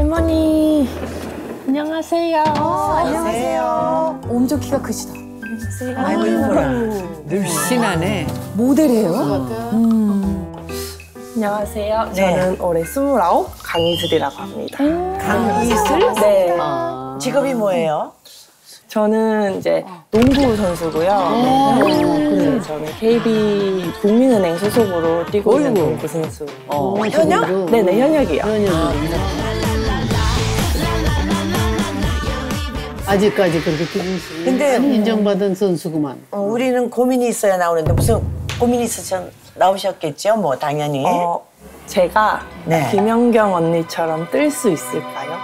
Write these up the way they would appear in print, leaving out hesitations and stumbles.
할머니 안녕하세요. 안녕하세요. 엄청 키가 크시다. 안녕하세요. 아이고 이뻐라. 늘씬하네. 모델이에요? 안녕하세요. 네. 저는 올해 29 강이슬이라고 합니다. 강이슬? 네. 직업이 뭐예요? 저는 이제 농구 선수고요. 네, 저는 KB 국민은행 소속으로 뛰고 있는 농구 선수. 현역? 네네, 현역이요. 아직까지 그렇게 뛰고 있어요. 근데 인정받은 선수구만. 우리는 고민이 있어야 나오는데 무슨 고민이 있으셔 나오셨겠죠? 뭐 당연히. 제가 네. 김연경 언니처럼 뜰 수 있을까요?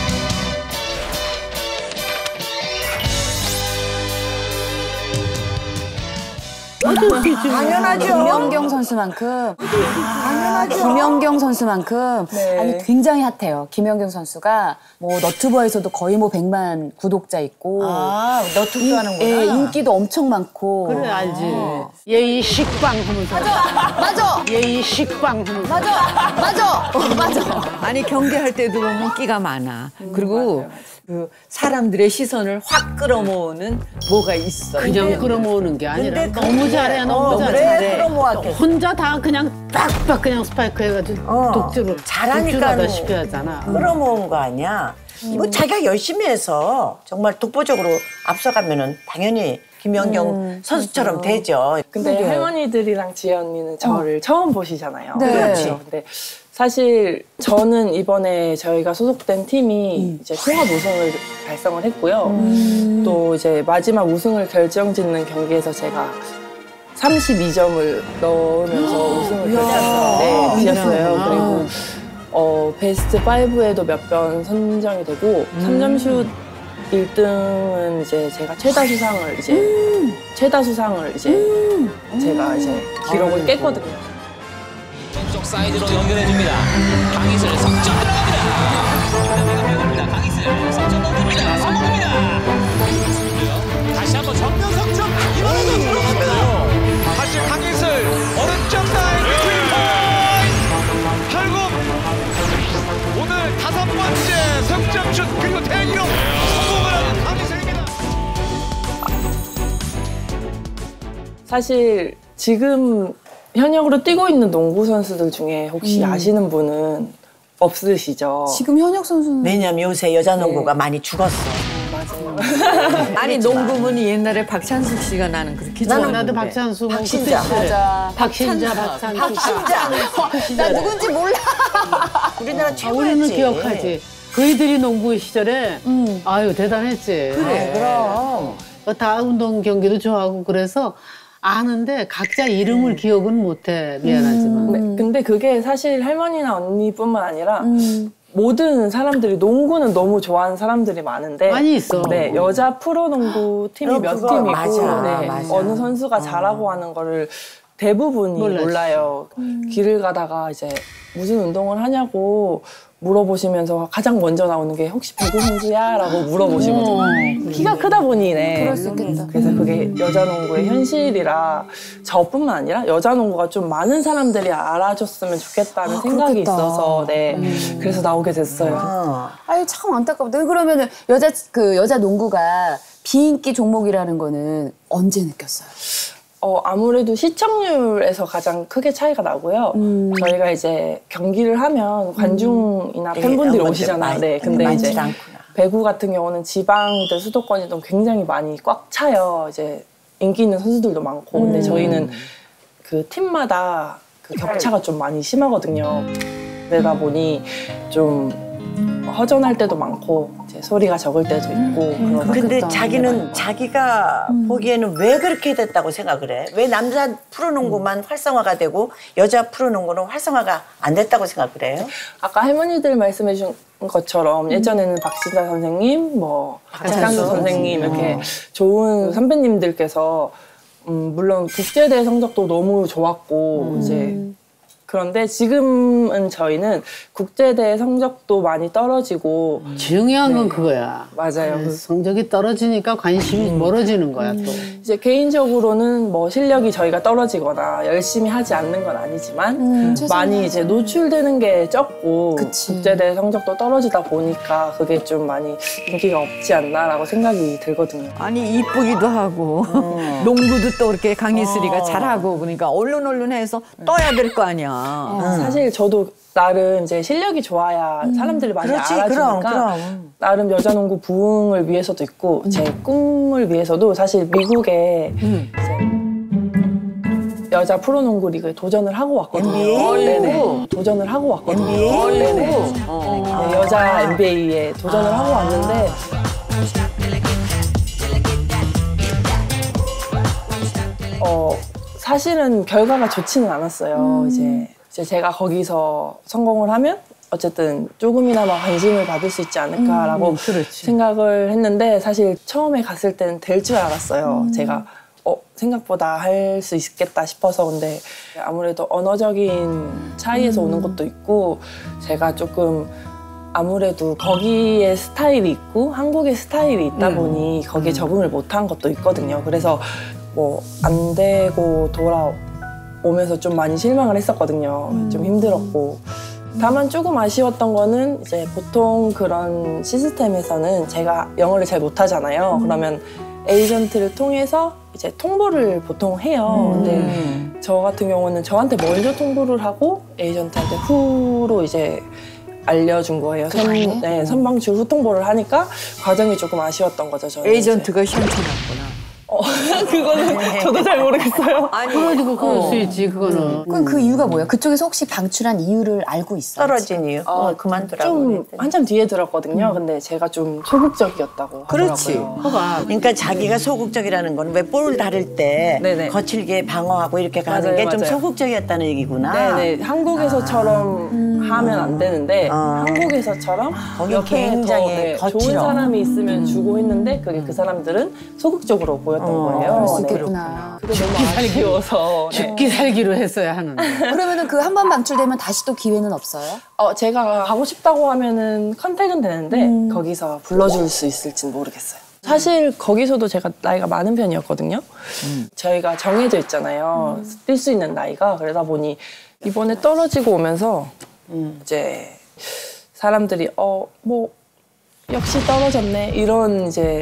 당연하죠. 김연경 선수만큼 김연경 선수만큼 네. 아니 굉장히 핫해요. 김연경 선수가 뭐 너튜버에서도 거의 뭐 100만 구독자 있고 아, 너튜브 하는구나. 예, 인기도 엄청 많고 그래 알지. 예의 식빵 하면서. 맞아 예의 식빵 하면서. 맞아 아니 경기할 때도 보면 끼가 많아. 그리고 그 사람들의 시선을 확 끌어모으는 뭐가 있어. 그냥 끌어모으는 게 아니라 근데 너무 잘해, 너무 왜 잘해. 끌어모았겠어? 혼자 다 그냥 빡빡 그냥 스파이크 해가지고 독주로 잘하니까 독주하다시피 하잖아. 끌어모은 거 아니야. 이거 자기가 열심히 해서 정말 독보적으로 앞서가면은 당연히 김연경 선수처럼 되죠. 근데 할머니들이랑 지혜 언니는 저를 처음 보시잖아요. 네. 그렇죠. 근데 사실 저는 이번에 저희가 소속된 팀이 이제 통합 우승을 달성을 했고요. 또 이제 마지막 우승을 결정짓는 경기에서 제가 32점을 넣으면서 우승을 결정했어요. 그리고 베스트 5에도 몇 번 선정이 되고 3점슛 1등은 이제 제가 최다 수상을 이제 제가 이제 기록을 깼거든요. 왼쪽 사이드로 연결해줍니다. 강희슬 석점 들어갑니다. 강희슬 석점 넣습니다. 성공합니다. 다시 한번 정면 석점 이번에도 들어갑니다. 다시 강희슬 오른쪽 사이드 결국 오늘 5번째 석점슛 그리고 대기록 성공을 하는 강희슬입니다. 사실 지금 현역으로 뛰고 있는 농구 선수들 중에 혹시 아시는 분은 없으시죠? 지금 현역 선수는 왜냐면 요새 여자 농구가 많이 죽었어. 맞아요. 아니 농구문이 옛날에 박찬숙 씨가 나는 그렇게 나도 박찬수, 박신자. 맞아. 박신자. 나 누군지 몰라. 우리나라 우리는 최고였지. 기억하지. 그이들이 농구 시절에 아유 대단했지. 그래. 그럼. 다 운동 경기도 좋아하고 그래서 아는데 각자 이름을 기억은 못해. 미안하지만. 근데 그게 사실 할머니나 언니뿐만 아니라 모든 사람들이 농구는 너무 좋아하는 사람들이 많은데 많이 있어. 네, 여자 프로농구 팀이 몇 그거 팀이고 맞아, 네, 맞아. 어느 선수가 잘하고 하는 거를 대부분이 몰랐지. 몰라요. 길을 가다가 이제 무슨 운동을 하냐고 물어보시면서 가장 먼저 나오는 게 혹시 배구 선수야? 라고 물어보시거든요. 키가 크다 보니 그럴 수 있겠다. 그래서 그게 여자 농구의 현실이라 저뿐만 아니라 여자 농구가 좀 많은 사람들이 알아줬으면 좋겠다는 생각이 그렇겠다. 있어서 네 그래서 나오게 됐어요. 아유 참 안타깝다. 그러면은 여자 농구가 비인기 종목이라는 거는 언제 느꼈어요? 아무래도 시청률에서 가장 크게 차이가 나고요. 저희가 이제 경기를 하면 관중이나 팬분들이 오시잖아요. 네, 근데 이제 않구나. 배구 같은 경우는 지방이든 수도권이든 굉장히 많이 꽉 차요. 이제 인기 있는 선수들도 많고. 근데 저희는 그 팀마다 그 격차가 좀 많이 심하거든요. 그러다 보니 좀 허전할 때도 많고 이제 소리가 적을 때도 있고 그러다 근데 그렇겠다. 자기는 자기가 보기에는 왜 그렇게 됐다고 생각을 해? 왜 남자 프로농구만 활성화가 되고 여자 프로농구는 활성화가 안 됐다고 생각을 해요? 아까 할머니들 말씀해 준 것처럼 예전에는 박신자 선생님, 뭐 박찬수 선생님 이렇게 좋은 선배님들께서 물론 국제대회 성적도 너무 좋았고 이제 그런데 지금은 저희는 국제대회 성적도 많이 떨어지고 중요한 건 그거야. 맞아요. 성적이 떨어지니까 관심이 멀어지는 거야 또. 이제 개인적으로는 뭐 실력이 저희가 떨어지거나 열심히 하지 않는 건 아니지만 많이 이제 노출되는 게 적고 그치. 국제대회 성적도 떨어지다 보니까 그게 좀 많이 인기가 없지 않나라고 생각이 들거든요. 아니 이쁘기도 하고 농구도 또 이렇게 강희슬이가 잘하고 그러니까 얼른해서 떠야 될 거 아니야. 사실 저도 나름 이제 실력이 좋아야 사람들이 많이 그렇지, 알아주니까 그럼. 나름 여자농구 부흥을 위해서도 있고 제 꿈을 위해서도 사실 미국에 이제 여자 프로농구 리그에 도전을 하고 왔거든요. NBA? 네네. 도전을 하고 왔거든요. NBA? 네네. 네, 여자 NBA에 도전을 하고 왔는데 사실은 결과가 좋지는 않았어요. 이제 제가 거기서 성공을 하면 어쨌든 조금이나마 관심을 받을 수 있지 않을까라고 생각을 했는데 사실 처음에 갔을 때는 될 줄 알았어요. 제가 생각보다 할 수 있겠다 싶어서. 근데 아무래도 언어적인 차이에서 오는 것도 있고 제가 조금 아무래도 거기에 스타일이 있고 한국의 스타일이 있다 보니 거기에 적응을 못한 것도 있거든요. 그래서 뭐 안 되고 돌아오면서 좀 많이 실망을 했었거든요. 좀 힘들었고. 다만 조금 아쉬웠던 거는 이제 보통 그런 시스템에서는 제가 영어를 잘 못하잖아요. 그러면 에이전트를 통해서 이제 통보를 보통 해요. 근데 저 같은 경우는 저한테 먼저 통보를 하고 에이전트한테 후로 이제 알려준 거예요. 선방출 후 통보를 하니까 과정이 조금 아쉬웠던 거죠. 저는 에이전트가 시원찮았구나. 그거는 저도 잘 모르겠어요. 그래가지고 그럴 수 있지 그거는. 그럼 그 이유가 뭐예요? 그쪽에서 혹시 방출한 이유를 알고 있어요? 떨어진 이유. 그만두라고. 좀 한참 뒤에 들었거든요. 근데 제가 좀 소극적이었다고 그렇지. 하더라고요. 그러니까 자기가 소극적이라는 건 왜 볼 다를 때 네네. 거칠게 방어하고 이렇게 가는 맞아요, 게 좀 맞아요. 소극적이었다는 얘기구나. 네네. 한국에서처럼 하면 안 되는데 한국에서처럼 거기 옆에 굉장히 더 좋은 거칠어. 사람이 있으면 주고 했는데 그게 그 사람들은 소극적으로 보였던 거예요. 그럴 수 네. 있겠구나. 그게 너무 아쉬워서. 네. 죽기 살기로 했어야 하는데. 그러면은 그 한 번 방출되면 다시 또 기회는 없어요? 제가 가고 싶다고 하면은 컨택은 되는데 거기서 불러줄 수 있을지는 모르겠어요. 사실 거기서도 제가 나이가 많은 편이었거든요. 저희가 정해져 있잖아요. 뛸 수 있는 나이가. 그러다 보니 이번에 떨어지고 오면서 이제 사람들이 뭐 역시 떨어졌네 이런 이제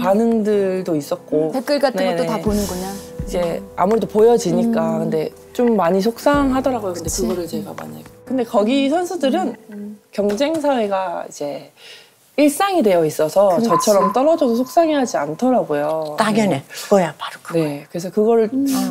반응들도 있었고 댓글 같은 것도 네네. 다 보는구나. 이제 아무래도 보여지니까 근데 좀 많이 속상하더라고요. 근데 그거를 제가 만약에 근데 거기 선수들은 경쟁 사회가 이제 일상이 되어 있어서 그렇지. 저처럼 떨어져도 속상해하지 않더라고요. 당연해. 그거야 바로 그거. 네, 그래서 그거를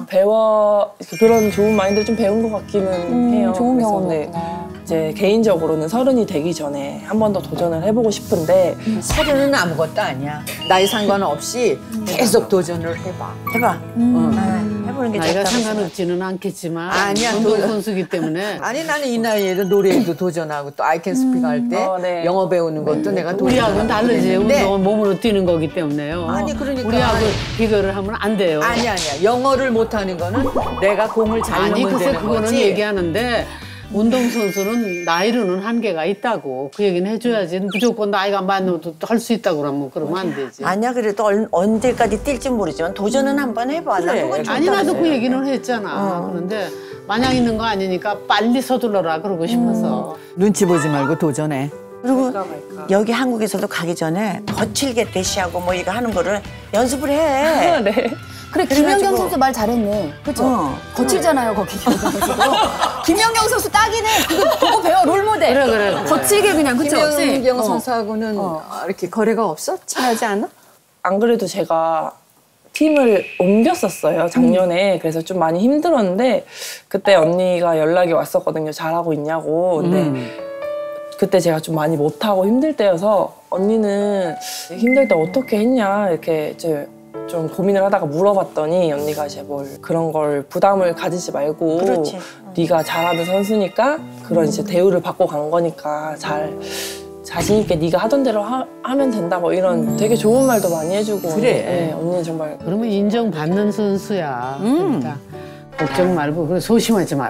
그런 좋은 마인드를 좀 배운 것 같기는 해요. 좋은 그래서 경험이었구나. 이제 개인적으로는 30이 되기 전에 한 번 더 도전을 해보고 싶은데 30은 아무것도 아니야. 나이 상관없이 계속 도전을 해봐. 해봐. 해보는 게 나이가 좋다고 상관없지는 않겠지만 아니야, 운동선수기 때문에 아니 나는 이 나이에도 노래에도 도전하고 또 I Can Speak 할 때 네. 영어 배우는 것도 내가 우리하고는 다르지. 네. 운동은 몸으로 뛰는 거기 때문에요. 아니, 그러니까. 우리하고 비교를 하면 안 돼요. 아니야. 영어를 못하는 거는 내가 공을 잘 아니 넣으면 글쎄 되는 그거는 거지. 얘기하는데 운동선수는 나이로는 한계가 있다고 그 얘기는 해줘야지. 무조건 나이가 많아도 할 수 있다고 그러면 안 되지. 아니야 그래도 언제까지 뛸지 모르지만 도전은 한번 해봐. 난 그건 좋다고 아니 나도 그 생각해. 얘기는 했잖아. 그런데 마냥 있는 거 아니니까 빨리 서둘러라 그러고 싶어서. 눈치 보지 말고 도전해. 그리고 여기 한국에서도 가기 전에 거칠게 대시하고 뭐 이거 하는 거를 연습을 해. 네. 그래, 김연경 선수 말 잘했네. 그죠? 거칠잖아요, 거기 김연경 선수도. 김연경 선수 딱이네. 그거 보고 배워, 롤모델. 그래. 거칠게 그냥, 그쵸? 김연경 선수하고는 이렇게 거래가 없어? 친하지 않아? 안 그래도 제가 팀을 옮겼었어요, 작년에. 그래서 좀 많이 힘들었는데 그때 언니가 연락이 왔었거든요. 잘하고 있냐고. 근데 그때 제가 좀 많이 못하고 힘들 때여서 언니는 힘들 때 어떻게 했냐 이렇게 이제 좀 고민을 하다가 물어봤더니 언니가 이제 뭘 그런 걸 부담을 가지지 말고 그렇지. 네가 잘하는 선수니까 그런 이제 대우를 받고 간 거니까 잘 자신 있게 네가 하던 대로 하면 된다 뭐 이런 되게 좋은 말도 많이 해주고 그래. 네, 언니는 정말 그러면 인정받는 선수야. 그러니까 걱정 말고 그래 소심하지 말어.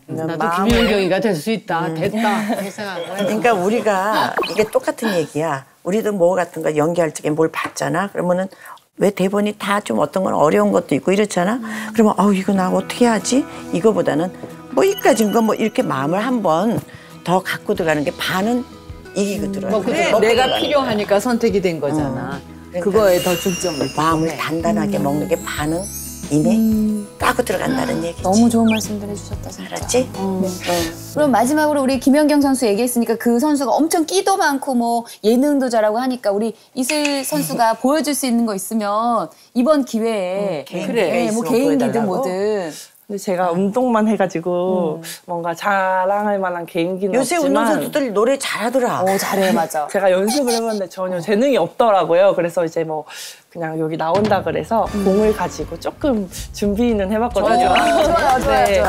나도 김연경이가 될 수 있다. 됐다. 그렇게 생각을 해. 그러니까 우리가 이게 똑같은 얘기야. 우리도 뭐 같은 거 연기할 적에 뭘 봤잖아. 그러면은 왜 대본이 다 좀 어떤 건 어려운 것도 있고 이렇잖아. 그러면 이거 나 어떻게 하지? 이거보다는 뭐 이까진 거 뭐 이렇게 마음을 한번 더 갖고 들어가는 게 반은 이기거든. 그래, 내가 필요하니까 선택이 된 거잖아. 그거에 더 중점을 마음을 단단하게 먹는 게 반은 이미 까고 들어간다는 얘기지. 너무 좋은 말씀들 해주셨다 진짜. 알았지? 그럼 마지막으로 우리 김연경 선수 얘기했으니까 그 선수가 엄청 끼도 많고 뭐 예능도 잘하고 하니까 우리 이슬 선수가 보여줄 수 있는 거 있으면 이번 기회에 그래. 뭐 개인기든 뭐든. 근데 제가 운동만 해가지고 뭔가 자랑할 만한 개인기는 요새 없지만 운동선수들 노래 잘하더라. 잘해 맞아. 제가 연습을 해봤는데 전혀 재능이 없더라고요. 그래서 이제 뭐 그냥 여기 나온다 그래서 공을 가지고 조금 준비는 해봤거든요. 좋아요. 네.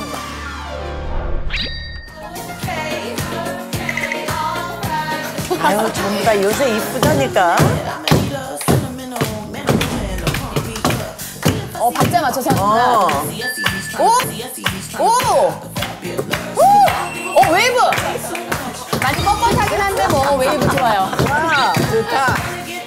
아유 전부 다 요새 이쁘다니까. 박자 맞춰서 하는구나. 웨이브! 많이 뻣뻣하긴 한데 뭐 웨이브 좋아요. 좋다.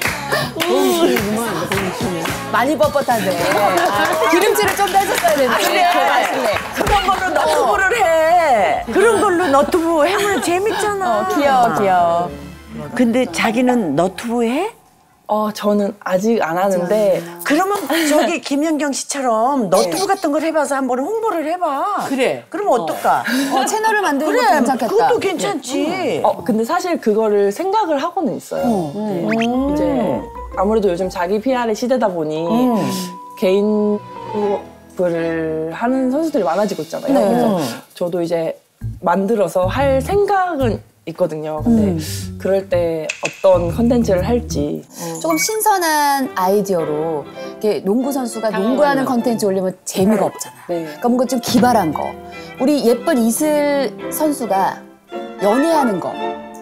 많이 뻣뻣한데. 기름칠을 좀 더 해줬어야 되는데. 그런 걸로 너튜브를 해. 그런 걸로 너튜브 해면 재밌잖아. 귀여워. 근데 자기는 너튜브 해? 저는 아직 안 하는데 그러면 저기 김연경 씨처럼 너튜브 같은 걸 해봐서 한번 홍보를 해봐. 그래. 그럼 어떨까? 채널을 만드는 것도 그래, 괜찮겠다. 그것도 괜찮지. 근데 사실 그거를 생각을 하고는 있어요. 네. 이제 아무래도 요즘 자기 PR의 시대다 보니 개인 블로그를 하는 선수들이 많아지고 있잖아요. 그래서 저도 이제 만들어서 할 생각은 있거든요. 근데 그럴 때 어떤 컨텐츠를 할지 조금 신선한 아이디어로 이렇게 농구 선수가 농구하는 컨텐츠 올리면 재미가 없잖아. 네. 그러니까 뭔가 좀 기발한 거. 우리 예쁜 이슬 선수가 연애하는 거.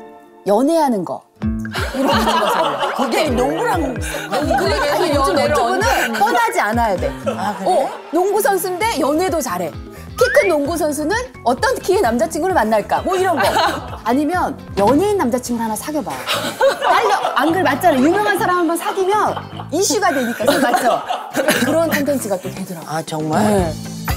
이런 거 찍어서. 그게 농구랑 그러니까 요즘 너튜브는 뻔하지 않아야 돼. 그래? 농구 선수인데 연애도 잘해. 키 큰 농구 선수는 어떤 키의 남자친구를 만날까? 뭐 이런 거. 아니면 연예인 남자친구 하나 사귀어봐. 안 그래 맞잖아. 유명한 사람 한번 사귀면 이슈가 되니까 맞죠? 그런 콘텐츠가 또 되더라고. 아 정말?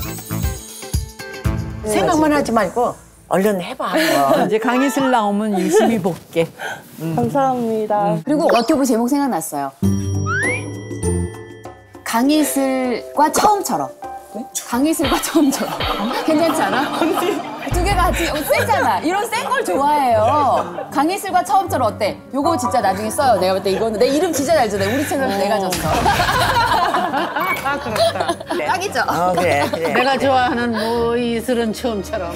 생각만 하지 말고 얼른 해봐. 이제 강의실 나오면 열심히 볼게. 감사합니다. 그리고 너튜브 제목 생각났어요. 강이슬과 처음처럼. 강이슬과 처음처럼. 괜찮지 않아? 두 개가 같이 세잖아. 이런 센 걸 좋아해요. 강이슬과 처음처럼 어때? 요거 진짜 나중에 써요. 내가 볼 때 이거는 내 이름 진짜 잘 줬네. 우리 채널 내가 줬어. 그렇다. 딱이죠? 그래. 내가 좋아하는 뭐 이슬은 처음처럼.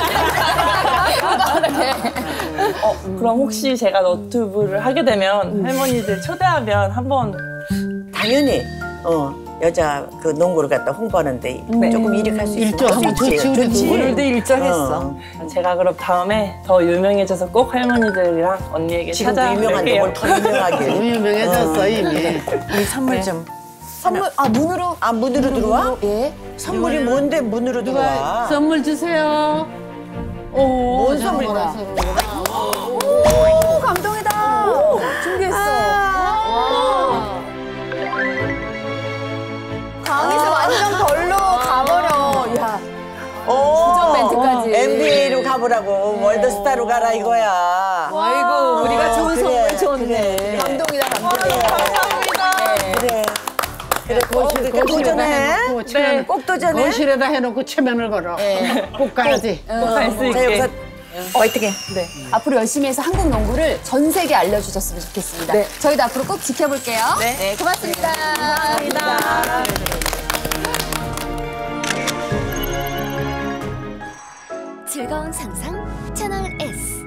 그럼 혹시 제가 너튜브를 하게 되면 할머니들 초대하면 한번 당연히 여자 그 농구를 갖다 홍보하는데 조금 이력할 수 있으면 일조하면 좋지, 우리도. 오늘도 일정했어. 제가 그럼 다음에 더 유명해져서 꼭 할머니들이랑 언니에게 지금도 유명한데 찾아뵐게요. 뭘 더 유명하게. 너무 유명해졌어 이미. 우리 선물 좀. 선물, 문으로? 문으로 들어와? 예. 선물이 뭔데 문으로 들어와? 선물 주세요. 오, 뭔 선물이다? 오, 감동이다. 준비했어. 강에서 완전 별로 가버려. 야, 오, 멘트까지. NBA로 가보라고 월드스타로 가라 이거야. 아이고, 우리가 좋은 선물 줬네. 그래. 감동이다, 감동이다. 그래. 꼭 도전해. 네. 꼭 도전해. 거실에다 해놓고 체면을 걸어. 꼭 가야지. 꼭 갈 수 자, 있게. 여기서 화이팅해. 네. 앞으로 열심히 해서 한국 농구를 전 세계에 알려주셨으면 좋겠습니다. 네. 저희도 앞으로 꼭 지켜볼게요. 네, 고맙습니다. 감사합니다. 즐거운 상상 채널 S.